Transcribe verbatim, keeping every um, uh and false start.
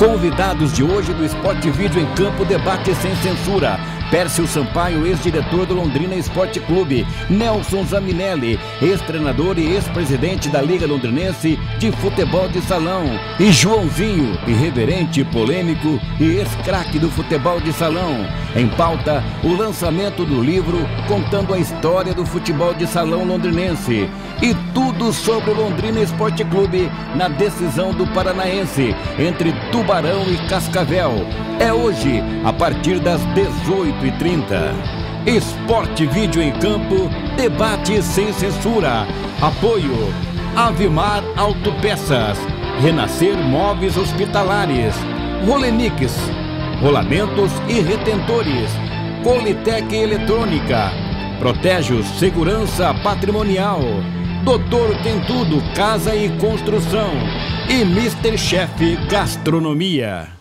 Convidados de hoje do Esporte Vídeo em Campo, debate sem censura: Pércio Sampaio, ex-diretor do Londrina Esporte Clube; Nelson Zaminelli, ex-treinador e ex-presidente da Liga Londrinense de Futebol de Salão; e Joãozinho, irreverente, polêmico e ex-craque do futebol de salão. Em pauta, o lançamento do livro contando a história do futebol de salão londrinense. E tudo sobre o Londrina Esporte Clube na decisão do Paranaense entre Tubarão e Cascavel. É hoje, a partir das dezoito e trinta. Esporte Vídeo em Campo, debate sem censura. Apoio Avimar Autopeças, Renascer Móveis Hospitalares, Rolemix, rolamentos e retentores, Politec Eletrônica, Protejos Segurança Patrimonial, Doutor Tem Tudo Casa e Construção e Mister Chef Gastronomia.